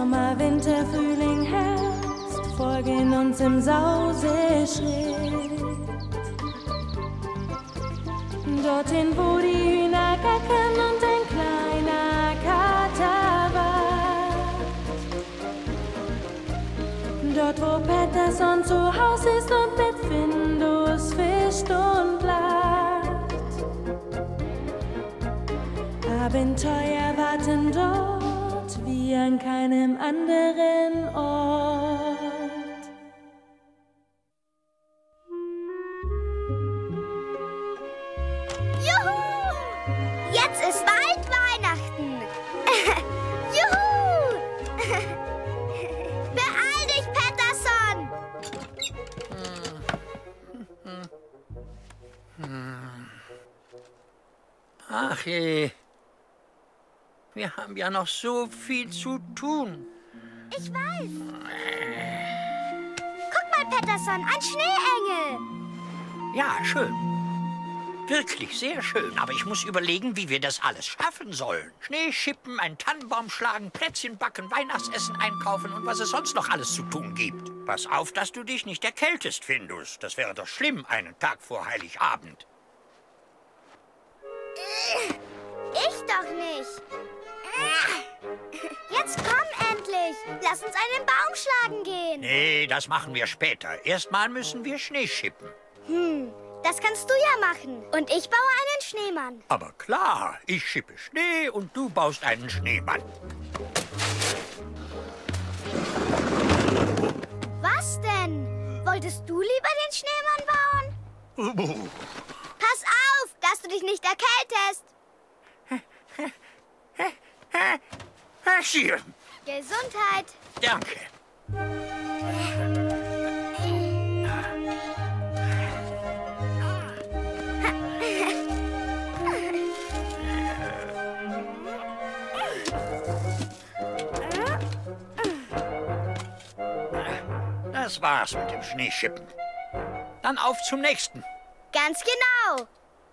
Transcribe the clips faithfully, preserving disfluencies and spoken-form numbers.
Sommer, Winter, Frühling, Herbst folgen uns im Sauseschritt. Dorthin, wo die Hühner gackern und ein kleiner Kater wacht. Dort, wo Pettersson zu Haus ist und mit Findus fischt und lacht. Abenteuer warten dort wie an keinem anderen Ort. Juhu! Jetzt ist bald Weihnachten. Juhu! Beeil dich, Pettersson! Ach je. Wir haben ja noch so viel zu tun. Ich weiß. Guck mal, Pettersson, ein Schneeengel. Ja, schön. Wirklich sehr schön. Aber ich muss überlegen, wie wir das alles schaffen sollen. Schnee schippen, einen Tannenbaum schlagen, Plätzchen backen, Weihnachtsessen einkaufen und was es sonst noch alles zu tun gibt. Pass auf, dass du dich nicht erkältest, Findus. Das wäre doch schlimm, einen Tag vor Heiligabend. Ich doch nicht. Jetzt komm endlich. Lass uns einen Baum schlagen gehen. Nee, das machen wir später. Erstmal müssen wir Schnee schippen. Hm, das kannst du ja machen. Und ich baue einen Schneemann. Aber klar, ich schippe Schnee und du baust einen Schneemann. Was denn? Wolltest du lieber den Schneemann bauen? Pass auf, dass du dich nicht erkältest. Hier. Gesundheit. Danke. Das war's mit dem Schneeschippen. Dann auf zum nächsten. Ganz genau.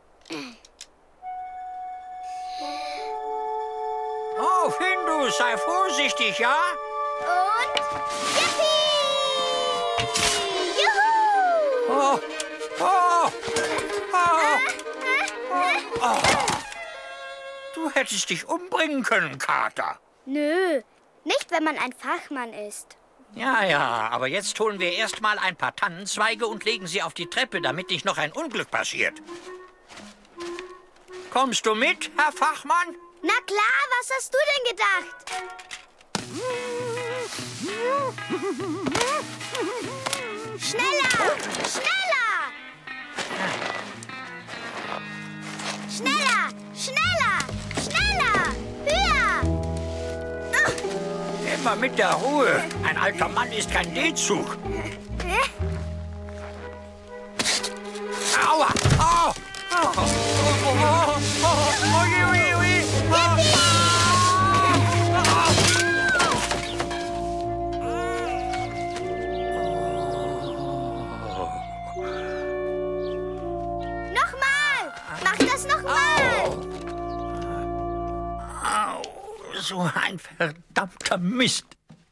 Oh, Findus, sei vorsichtig, ja? Und Yippie! Juhu! Oh, oh, oh, oh. Du hättest dich umbringen können, Kater. Nö, nicht wenn man ein Fachmann ist. Ja, ja, aber jetzt holen wir erst mal ein paar Tannenzweige und legen sie auf die Treppe, damit nicht noch ein Unglück passiert. Kommst du mit, Herr Fachmann? Na klar, was hast du denn gedacht? Schneller! Schneller! Schneller! Schneller! Schneller! Höher! Immer mit der Ruhe. Ein alter Mann ist kein D-Zug. Aua! Au! Oh, oh, oh, oh, oh, oje, oje, oje. Nochmal! Mach das nochmal! Au, so ein verdammter Mist.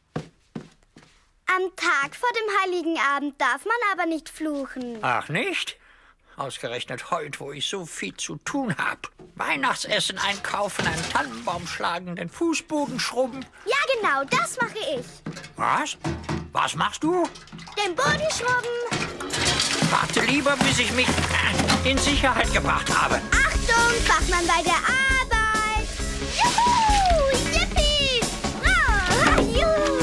Am Tag vor dem Heiligen Abend darf man aber nicht fluchen. Ach, nicht? Ausgerechnet heute, wo ich so viel zu tun habe. Weihnachtsessen einkaufen, einen Tannenbaum schlagen, den Fußboden schrubben. Ja, genau, das mache ich. Was? Was machst du? Den Boden schrubben. Warte lieber, bis ich mich äh, in Sicherheit gebracht habe. Achtung, Fachmann bei der Arbeit. Juhu! Yippie! Oh, juhu!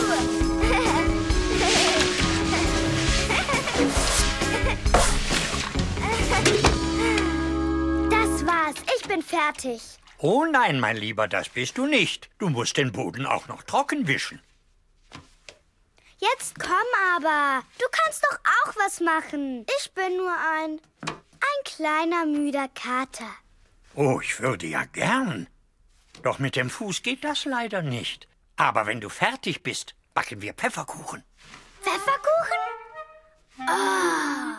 Das war's, ich bin fertig. Oh nein, mein Lieber, das bist du nicht. Du musst den Boden auch noch trocken wischen. Jetzt komm aber. Du kannst doch auch was machen. Ich bin nur ein... ein kleiner, müder Kater. Oh, ich würde ja gern. Doch mit dem Fuß geht das leider nicht. Aber wenn du fertig bist, backen wir Pfefferkuchen. Pfefferkuchen? Oh.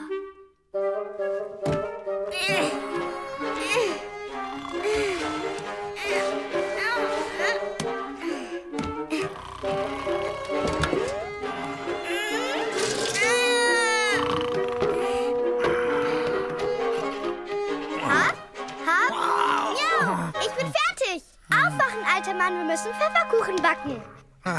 Plätzchen backen. Ah.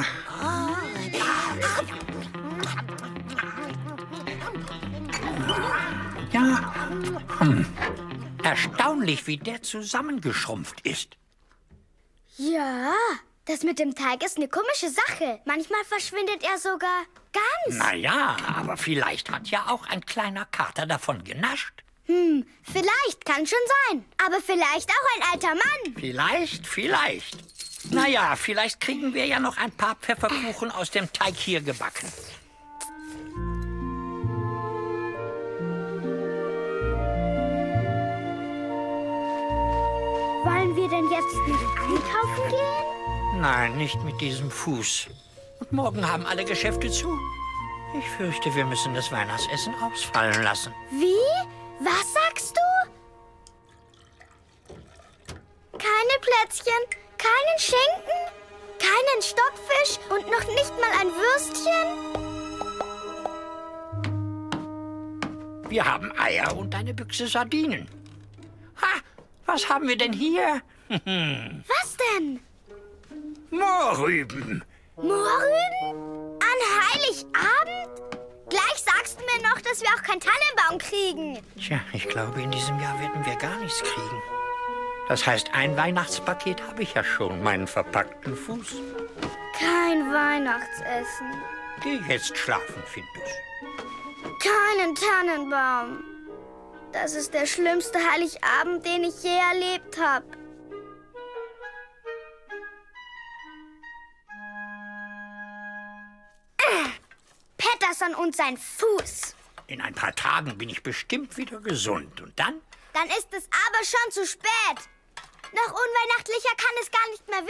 Ja, hm. Erstaunlich, wie der zusammengeschrumpft ist. Ja, das mit dem Teig ist eine komische Sache. Manchmal verschwindet er sogar ganz. Na ja, aber vielleicht hat ja auch ein kleiner Kater davon genascht. Hm, vielleicht, kann schon sein. Aber vielleicht auch ein alter Mann. Vielleicht, vielleicht. Na ja, vielleicht kriegen wir ja noch ein paar Pfefferkuchen aus dem Teig hier gebacken. Wollen wir denn jetzt nicht einkaufen gehen? Nein, nicht mit diesem Fuß. Und morgen haben alle Geschäfte zu. Ich fürchte, wir müssen das Weihnachtsessen ausfallen lassen. Wie? Was sagst du? Keine Plätzchen, keinen Schinken, keinen Stockfisch und noch nicht mal ein Würstchen? Wir haben Eier und eine Büchse Sardinen. Ha, was haben wir denn hier? Was denn? Mohrrüben. Mohrrüben? An Heiligabend? Gleich sagst du mir noch, dass wir auch keinen Tannenbaum kriegen. Tja, ich glaube, in diesem Jahr werden wir gar nichts kriegen. Das heißt, ein Weihnachtspaket habe ich ja schon, meinen verpackten Fuß. Kein Weihnachtsessen. Geh jetzt schlafen, Findus. Keinen Tannenbaum. Das ist der schlimmste Heiligabend, den ich je erlebt habe. Peterson und sein Fuß. In ein paar Tagen bin ich bestimmt wieder gesund. Und dann? Dann ist es aber schon zu spät. Noch unweihnachtlicher kann es gar nicht mehr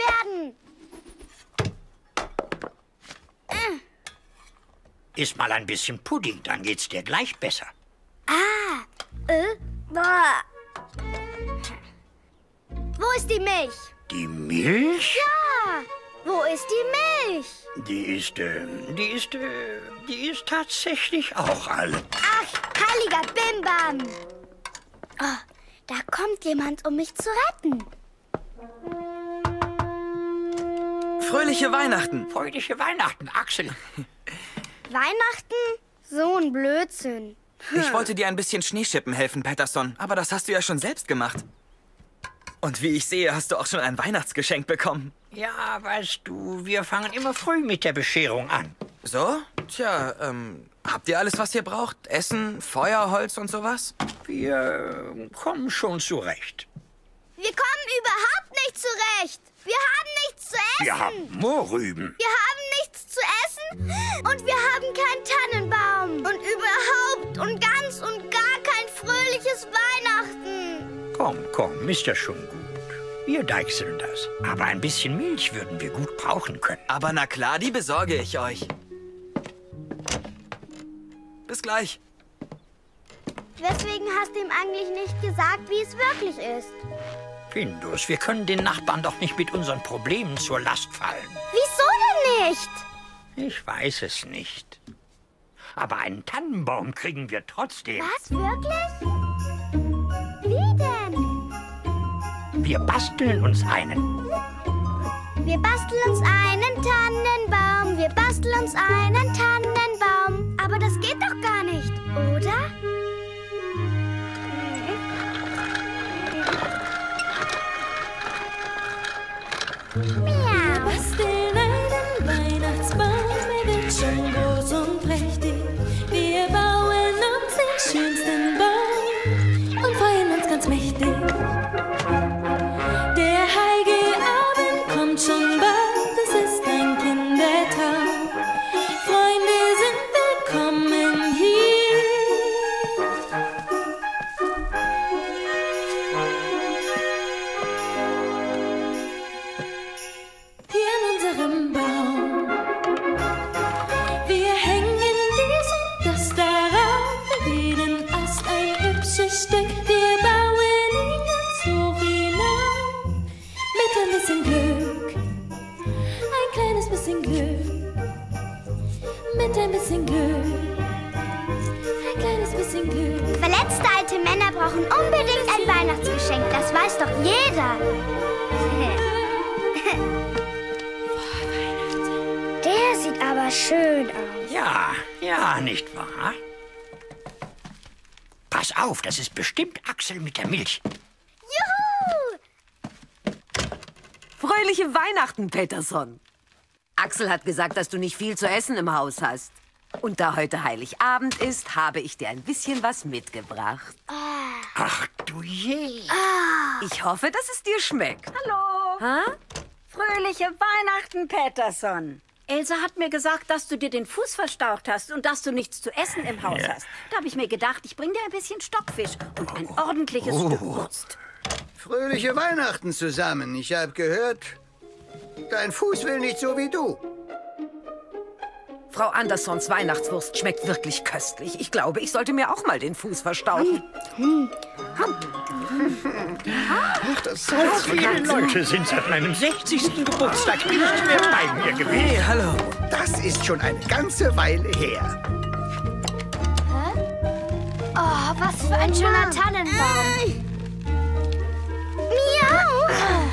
werden. Iss mal ein bisschen Pudding, dann geht's dir gleich besser. Ah, äh, boah. Wo ist die Milch? Die Milch? Ja, wo ist die Milch? Die ist, äh, die ist, äh, die ist tatsächlich auch alle. Ach, heiliger Bimbam. Oh, da kommt jemand, um mich zu retten. Fröhliche Weihnachten. Fröhliche Weihnachten, Axel. Weihnachten? So ein Blödsinn. Ich wollte dir ein bisschen Schneeschippen helfen, Peterson, aber das hast du ja schon selbst gemacht. Und wie ich sehe, hast du auch schon ein Weihnachtsgeschenk bekommen. Ja, weißt du, wir fangen immer früh mit der Bescherung an. So? Tja, ähm, habt ihr alles, was ihr braucht? Essen, Feuer, Holz und sowas? Wir äh, kommen schon zurecht. Wir kommen überhaupt nicht zurecht. Wir haben nichts zu essen. Wir haben Mohrrüben. Wir haben nichts zu essen und wir haben keinen Tannenbaum. Und überhaupt und ganz und gar kein fröhliches Weihnachten. Komm, komm, ist ja schon gut. Wir deichseln das. Aber ein bisschen Milch würden wir gut brauchen können. Aber na klar, die besorge ich euch. Bis gleich. Weswegen hast du ihm eigentlich nicht gesagt, wie es wirklich ist? Findus, wir können den Nachbarn doch nicht mit unseren Problemen zur Last fallen. Wieso denn nicht? Ich weiß es nicht. Aber einen Tannenbaum kriegen wir trotzdem. Was, wirklich? Wie denn? Wir basteln uns einen. Wir basteln uns einen Tannenbaum. Wir basteln uns einen Tannenbaum. Aber das geht doch gar nicht, oder? Wir basteln einen Weihnachtsbaum, er wird schon groß und prächtig. Wir bauen uns den schönsten Baum und freuen uns ganz mächtig. Der heilige Abend kommt schon bald, es ist ein Kindertraum. Freunde sind willkommen hier. Hier in unserem Baum. Wir hängen dies und das darauf, für jeden Ast ein hübsches Stück. Wir bauen ihn ganz hoch hinauf, mit ein bisschen Glück, ein kleines bisschen Glück, mit ein bisschen Glück, ein kleines bisschen Glück. Verletzte alte Männer brauchen unbedingt ein Weihnachtsgeschenk. Das weiß doch jeder. aber schön aus. Ja, ja, nicht wahr? Pass auf, das ist bestimmt Axel mit der Milch. Juhu! Fröhliche Weihnachten, Peterson. Axel hat gesagt, dass du nicht viel zu essen im Haus hast. Und da heute Heiligabend ist, habe ich dir ein bisschen was mitgebracht. Ach du je. Ich hoffe, dass es dir schmeckt. Hallo. Ha? Fröhliche Weihnachten, Peterson. Elsa hat mir gesagt, dass du dir den Fuß verstaucht hast und dass du nichts zu essen im Haus hast. Da habe ich mir gedacht, ich bring dir ein bisschen Stockfisch und ein ordentliches Stück Wurst. Fröhliche Weihnachten zusammen. Ich habe gehört, dein Fuß will nicht so wie du. Frau Andersons Weihnachtswurst schmeckt wirklich köstlich. Ich glaube, ich sollte mir auch mal den Fuß verstauchen. Ach, das So viele Leute sind seit meinem sechzigsten Geburtstag nicht mehr bei mir gewesen. Hey, hallo. Das ist schon eine ganze Weile her. Oh, was für ein schöner Tannenbaum. Miau!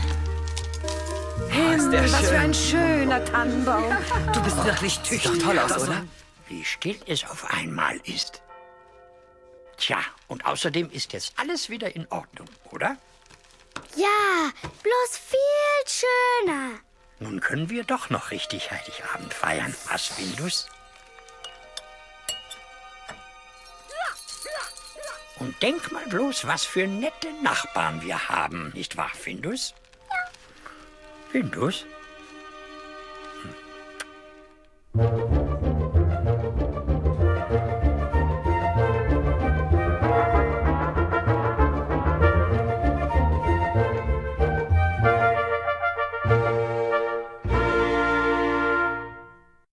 Oh, ist der Was für schön. ein schöner Tannenbaum. Du bist wirklich Sieht tüchtig. doch toll aus, oder? Wie still es auf einmal ist. Tja, und außerdem ist jetzt alles wieder in Ordnung, oder? Ja, bloß viel schöner. Nun können wir doch noch richtig Heiligabend feiern. Was, Findus? Und denk mal bloß, was für nette Nachbarn wir haben, nicht wahr, Findus? Ja. Findus? Hm.